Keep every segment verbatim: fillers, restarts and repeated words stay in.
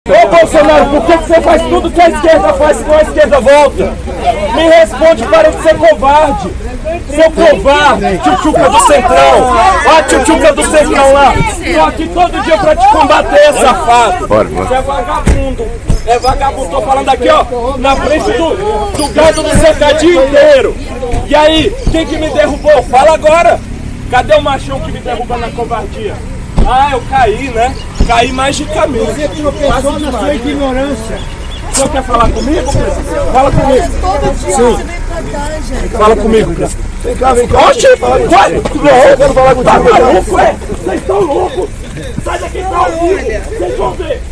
Ô Bolsonaro, por que você faz tudo que a esquerda faz se não a esquerda volta? Me responde, para de ser covarde. Seu covarde, tchutchuca do Centrão. Ó a tchutchuca do Centrão lá. Tô aqui todo dia pra te combater, safado. Você é vagabundo. É vagabundo, tô falando aqui, ó, na frente do, do gado do cercadinho inteiro. E aí, quem que me derrubou? Fala agora. Cadê o machão que me derruba na covardia? Ah, eu caí, né? Caí magicamente. Você tropeçou na sua ignorância. O senhor quer falar comigo, presidente? Fala comigo. Sim. Fala comigo, presidente. Vem cá, vem cá. Oxe, vai! Eu quero falar com você. Tá maluco, é? Vocês estão loucos! Sai daqui, tá ao vivo! Vocês vão ver!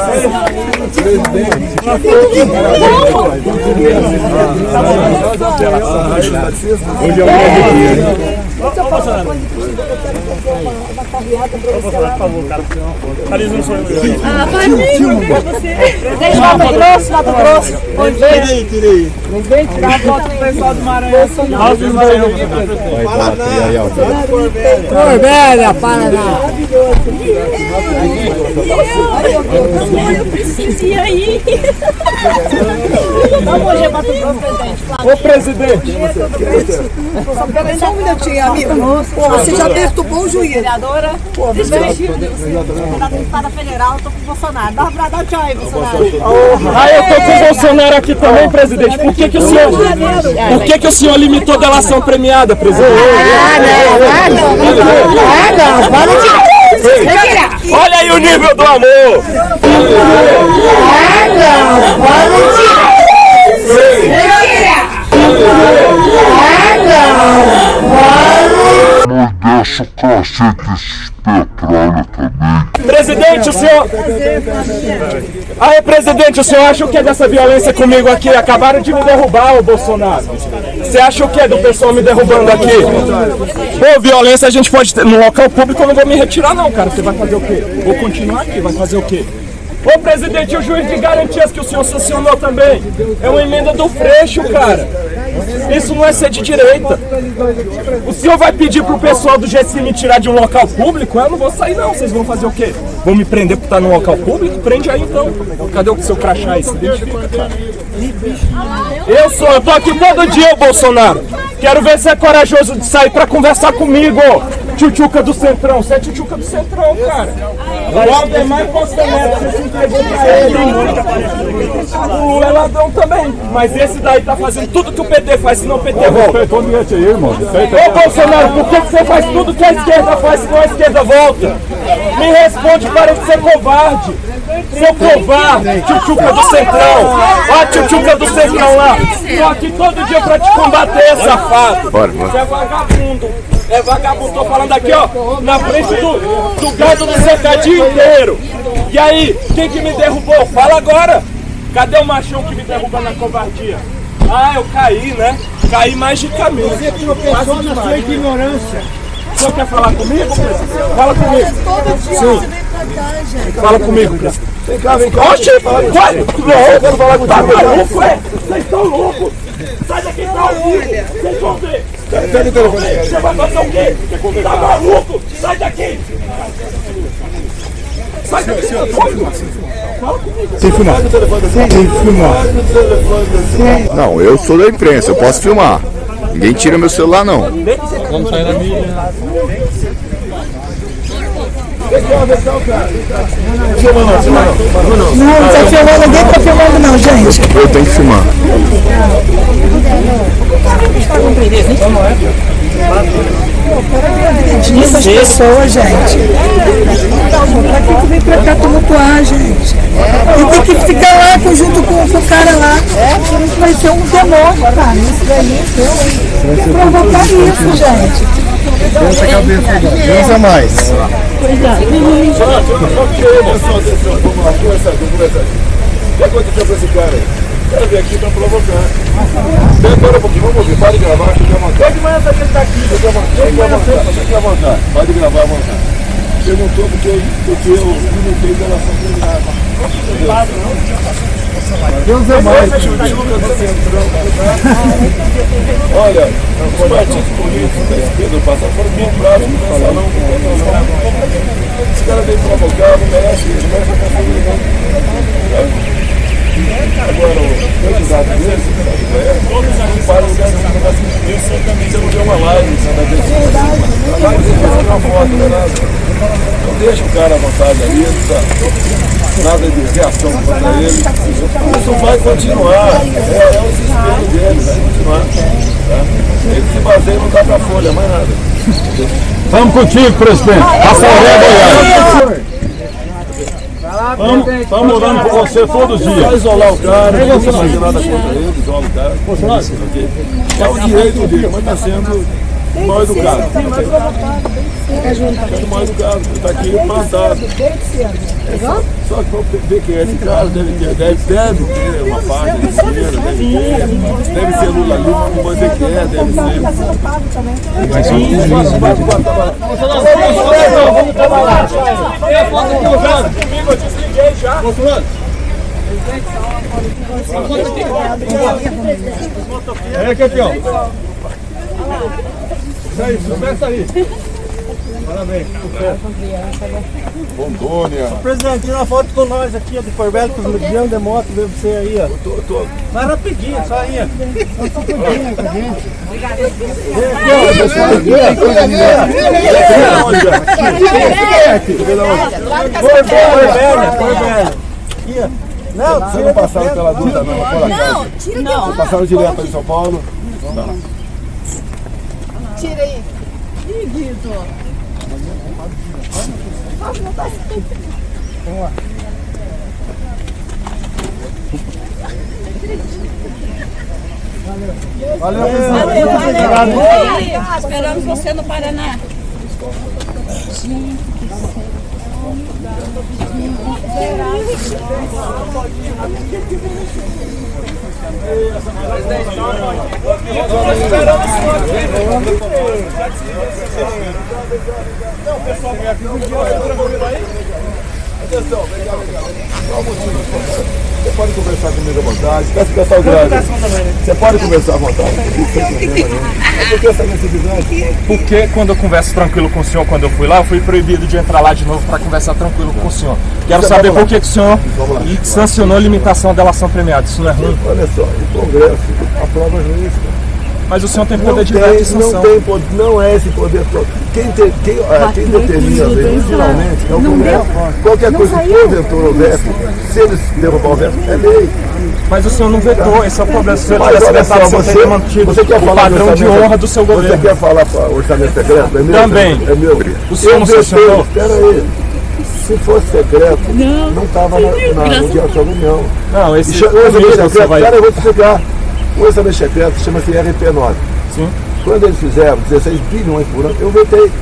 Hoje é o grande dia. Por favor, cara. Ali não sou eu. Ah, vai mesmo pra você. Deixa Mato Grosso, Mato Grosso. Tirei, tirei. Não vem tirar a foto do pessoal do Maranhão. Alto do Maranhão. Cor velha, Paraná. Eu preciso ir aí. Hoje é Mato Grosso, presidente. Ô, presidente! Só um minutinho, amigo. Pô, você já perturbou o juiz. Vereadora, deputada federal, tô com o Bolsonaro. Dá pra dar tchau aí, Bolsonaro. Ah, eu tô com o Bolsonaro aqui também, presidente. Por que que o senhor, por que que o senhor limitou a delação premiada, presidente? Ah, não, ah, não. Ah, não, para de... Olha aí o nível do amor! Ah, não, para de... Deixa o cacete esse petróleo também. Presidente, o senhor... Aí, presidente, o senhor acha o que é dessa violência comigo aqui? Acabaram de me derrubar, o Bolsonaro. Você acha o que é do pessoal me derrubando aqui? Pô, violência a gente pode ter... No local público eu não vou me retirar não, cara. Você vai fazer o quê? Vou continuar aqui, vai fazer o quê? Ô, presidente, o juiz de garantias que o senhor sancionou também é uma emenda do Freixo, cara. Isso não é ser de direita. O senhor vai pedir pro pessoal do G C me tirar de um local público? Eu não vou sair não, vocês vão fazer o quê? Vão me prender por estar num local público? Prende aí então. Cadê o seu crachá aí? Se identifica, cara. Eu sou, eu tô aqui todo dia, Bolsonaro. Quero ver se é corajoso de sair pra conversar comigo, tchutchuca do Centrão. Você é tchutchuca do Centrão, cara. O Aldemar Costa Neto, você se entregou pra ele. O Lula é ladrão também. Mas esse daí tá fazendo tudo que o P T faz, senão o P T volta. Ô Bolsonaro, por que você faz tudo que a esquerda faz, senão a esquerda volta? Me responde, para de ser covarde. Seu covarde, tchutchuca do Centrão. Ó a tchutchuca do Centrão lá. Tô aqui todo dia pra te combater, safado. Você é vagabundo. É vagabundo, tô falando aqui, ó, na frente do, do gado do cercadinho inteiro. E aí, quem que me derrubou? Fala agora. Cadê o machão que me derruba na covardia? Ah, eu caí, né? Caí magicamente. Você tropeçou na sua ignorância. O senhor quer falar comigo, presidente? Fala comigo. Sim. Fala comigo, presidente. Vem cá, vem cá. Oxe, vai! Eu quero falar com você. Tá maluco, é? Vocês estão loucos! Sai daqui, tá ao vivo! Vocês vão ver! Pega o telefone. Você vai fazer o quê? Tá maluco? Sai daqui! Sai daqui! Fala comigo! Sem filmar. Sem filmar. Não, eu sou da imprensa, eu posso filmar. Ninguém tira meu celular, não. Vamos sair da mídia. Vem cá, vem cá, cara. Não, não tá filmando, ninguém tá filmando não, gente. Eu tenho que filmar. Essas pessoas, gente. Pra que vem pra cá tumultuar, gente? E tem que ficar lá junto com, com o cara lá. Vai ser um demônio, cara. Isso daí, tem que provocar isso, gente. Pensa a cabeça, pensa mais. Cuidado. O que aconteceu com esse cara aí? Eu vim aqui pra provocar. Demora um pouquinho, vamos ouvir. Pode gravar, fique à vontade. Pode manhã pra quem tá aqui. Fique à vontade, fique à vontade. Pode gravar à vontade. Perguntou porque eu, porque eu limitei delação premiada. Deus é mais. Olha, os partidos políticos da esquerda do passado foram bem práticos no salão. Esse cara veio provocar, não merece isso, não merece a deputado ali, não nada de reação contra ele. Isso vai continuar, é, é o desespero dele, vai continuar. Tá? Ele se baseia no Datafolha, mais nada. Vamos contigo, presidente. Passa a Goiás. Estamos orando por você todos os dias. Vai isolar o cara, não vai fazer nada contra ele, isola o cara. Okay? É o direito dele, mas está sendo mal educado. Está sendo mal educado, está aqui plantado. É só, só que vamos ver quem é esse cara, deve ter, deve, deve ter uma página de esquerda, deve ter, deve ser Lula Lima, como você quer, deve ser. Mas só que vamos trabalhar. Comigo, eu desliguei já. É, campeão. Isso aí, sucesso aí. Parabéns. Rondônia. Presidente, tira uma foto com nós aqui, ó, do Corbelo, com os medianos de moto, vê você aí, ó. Tô, tô. Vai rapidinho, só aí, Corbélia, Corbélia. Aqui, ó. Não, Vocês não passaram pela dúvida, não? Por acaso? Não. Vocês passaram direto em São Paulo? Não. Tira aí. Ih, Guido. Vamos lá. Valeu, Valeu, valeu. Esperamos você no Paraná. Não, pessoal, minha filha, tranquilo aí? Atenção, vem cá, vem cá. Qual o motivo? Você pode conversar comigo à vontade, peço que pessoal grande. Você pode conversar à vontade. Por que essa necessidade? Porque quando eu converso tranquilo com o senhor, quando eu fui lá, eu fui proibido de entrar lá de novo para conversar tranquilo com o senhor. Quero saber por que, que o senhor sancionou a limitação da delação premiada. Isso não é ruim? Olha só, o Congresso aprova juiz. Mas o senhor tem Não poder de tem, veto e sanção. não tem poder, não é esse poder todo. Quem, tem, quem, ah, quem determina originalmente é o Congresso. Qualquer coisa que porventura o veto, se eles derrubar o veto, é lei. Mas o senhor não vetou, esse é o problema. Se o senhor Mas tivesse olha vetado, só, você teria mantido você quer o falar padrão de honra do seu governo. Você quer falar para o orçamento secreto? É meu? Também. É meu. O senhor não sancionou? Espera aí. Se fosse secreto, não estava no dia da reunião. Não, esse O orçamento você secreto, vai... cara, eu vou te explicar. O orçamento secreto chama-se R P nove. Sim. Quando eles fizeram dezesseis bilhões por ano, eu vetei.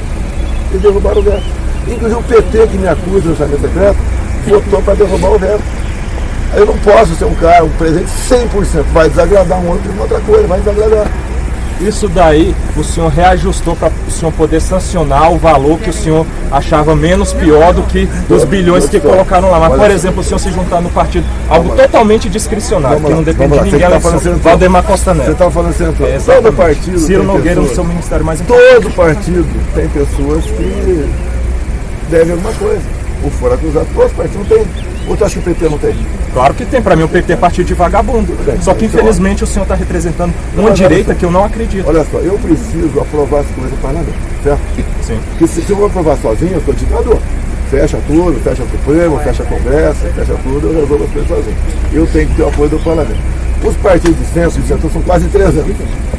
E derrubaram o veto. Inclusive o P T, que me acusa do orçamento secreto, votou para derrubar o veto. Eu não posso ser um cara, um presidente cem por cento. Vai desagradar um outro e uma outra coisa, vai desagradar. Isso daí, o senhor reajustou para o senhor poder sancionar o valor que o senhor achava menos pior do que dos bilhões que colocaram lá. Mas, por exemplo, o senhor se juntar no partido, algo totalmente discricionário, que não depende de ninguém, ela Valdemar Costa Você Neto. estava falando central. É, Todo partido. Ciro tem Nogueira no pessoas- seu ministério mais importante. Todo partido tem pessoas que devem alguma coisa. Ou foram acusados. Todos os partidos não têm. Ou tu acha que o P T não tem? Claro que tem, para mim o P T é partido de vagabundo. Só que infelizmente o senhor está representando uma direita que eu não acredito. Olha só, eu preciso aprovar as coisas no parlamento, certo? Sim. Porque se, se eu vou aprovar sozinho, eu sou ditador. Fecha tudo, fecha o Supremo, fecha Congresso, fecha tudo, eu resolvo as coisas sozinho. Eu tenho que ter o apoio do parlamento. Os partidos de centro e de centro são quase trezentos.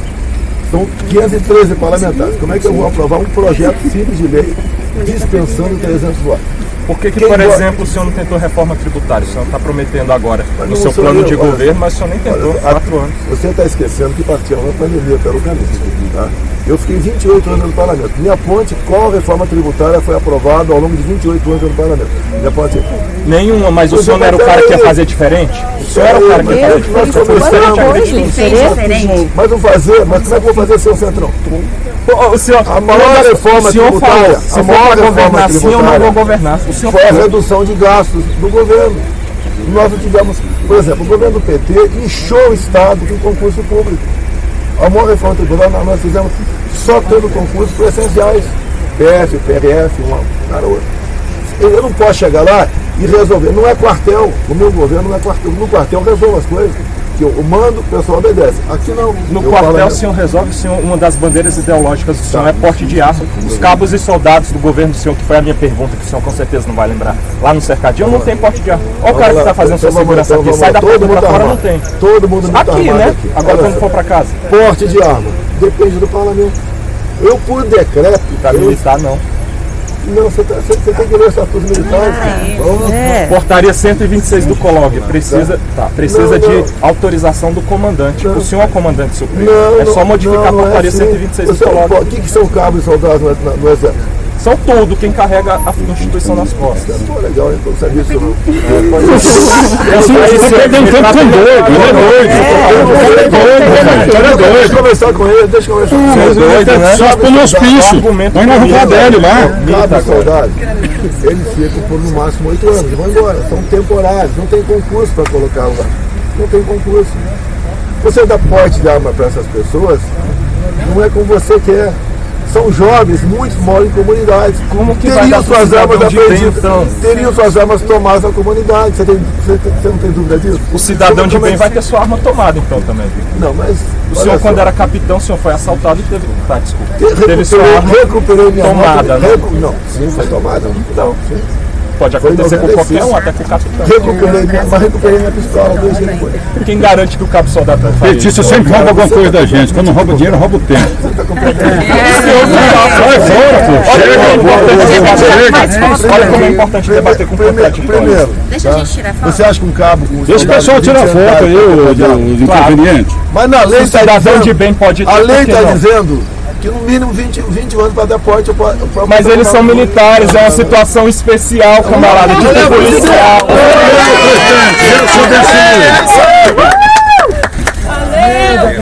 São quinhentos e treze parlamentares. Como é que eu vou aprovar um projeto simples de lei dispensando trezentos votos? Por que, que Quem por gosta- exemplo, o senhor não tentou reforma tributária? O senhor está prometendo agora Mas no não seu sou plano eu, de olha, governo, mas o senhor nem tentou. Olha, Quatro anos. Você está esquecendo que partiu uma pandemia pelo caminho. Tá? Eu fiquei vinte e oito anos no parlamento. Minha ponte, qual reforma tributária foi aprovada ao longo de vinte e oito anos no parlamento? Minha ponte. Nenhuma, mas o senhor não era o cara que ia fazer diferente? O senhor era o cara que ia fazer diferente? Nós começamos. Diferente. Mas vamos fazer, mas como é que eu vou fazer seu centrão? Pô, o senhor, A maior reforma o senhor tributária, falou, a se for maior para reforma governar assim, eu não tributária vou governar. O senhor foi a falou. redução de gastos do governo. Nós não tivemos, por exemplo, o governo do P T inchou o Estado com concurso público. A maior reforma tributária nós fizemos só tendo concursos por essenciais. P F, P R F, uma cara outra. Eu não posso chegar lá e resolver. Não é quartel. O meu governo não é quartel. No quartel resolve as coisas. Aqui o mando, o pessoal obedece. Aqui não. No Eu quartel falo- o senhor resolve, o senhor, uma das bandeiras ideológicas do senhor é porte de arma. Os cabos e soldados do governo do senhor, que foi a minha pergunta, que o senhor com certeza não vai lembrar, lá no cercadinho não tem porte de arma. Olha o cara que está fazendo sua Então vamos lá, segurança então aqui, vamos sai lá. da Todo porta mundo pra fora, não armado. tem. Todo mundo muito Aqui, armado né? aqui. Agora Olha quando só. for pra casa. Porte de arma. Depende do parlamento. Eu, por decreto, Pra eu, militar, não. não, você, tá, você, você tem que ler os estatutos militares. Vamos. Portaria cento e vinte e seis do Colog precisa, tá, precisa Não, de não. autorização do comandante. O senhor é o comandante supremo. Não, é só não, modificar não, não a portaria é assim. cento e vinte e seis do Você não Colog. pode- O que, que são cabos e soldados no, no, no exército? São tudo quem carrega a Constituição nas costas. Pô, legal, hein? Eu não sabia disso não. Você perdeu um tempo com doido, ele é doido. Ele é doido, ele é doido. Deixa eu conversar com ele, deixa eu conversar com ele. doido, né? Só põe no hospício. Põe na rua dele lá. Cabos e soldados, eles ficam por no máximo oito anos e vão embora. São temporários, não tem concurso para colocar lá. Não tem concurso. Você dá porte de arma para essas pessoas, não é como você quer. São jovens, muitos moram em comunidades. Como que vai teriam dar pro suas cidadão armas de bem, apreendidas, então? teriam suas armas tomadas na comunidade. Você, tem, você, tem- você não tem dúvida disso? O cidadão de Como é bem que- vai ter sua arma tomada então também. Não, mas. O olha senhor, só, quando era capitão, o senhor foi assaltado e teve. Tá, desculpa. te- Teve sua recuperei, arma recuperei minha tomada, moto, né? recu- Não, sim, foi tomada. Não, sim. Pode acontecer com noventa e qualquer seis. um, até com o capitão. Recuperei minha, mas recuperei minha pistola dois dias depois. Quem garante que o cabo soldado não faz isso? Petista sempre rouba alguma coisa da gente. Quando não rouba dinheiro, rouba o tempo. Sai fora, pô. Olha como é importante debater. Olha como é importante debater com Primeiro, contraditórios. primeiro, Deixa a gente tirar foto. você acha que um cabo com Deixa o pessoal tirar foto aí, os inconvenientes. Mas na lei O está cidadão de dizendo, bem pode ter, a lei por que está não? dizendo que no mínimo vinte, vinte anos para dar porte. pra- pra- Mas pra- eles são militares, é uma situação especial, camarada, de ter policial.